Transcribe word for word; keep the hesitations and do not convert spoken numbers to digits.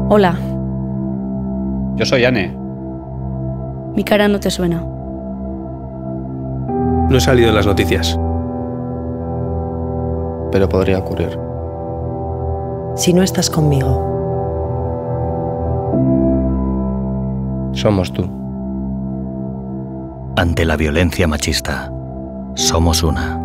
Hola. Yo soy Anne. Mi cara no te suena. No he salido en las noticias. Pero podría ocurrir. Si no estás conmigo. Somos tú. Ante la violencia machista, somos una.